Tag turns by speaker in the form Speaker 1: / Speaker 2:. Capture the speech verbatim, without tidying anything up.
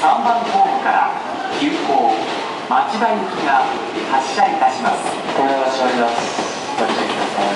Speaker 1: さんばんホームから急行町田行きが発車いたします。
Speaker 2: これは閉まります。ご注意ください。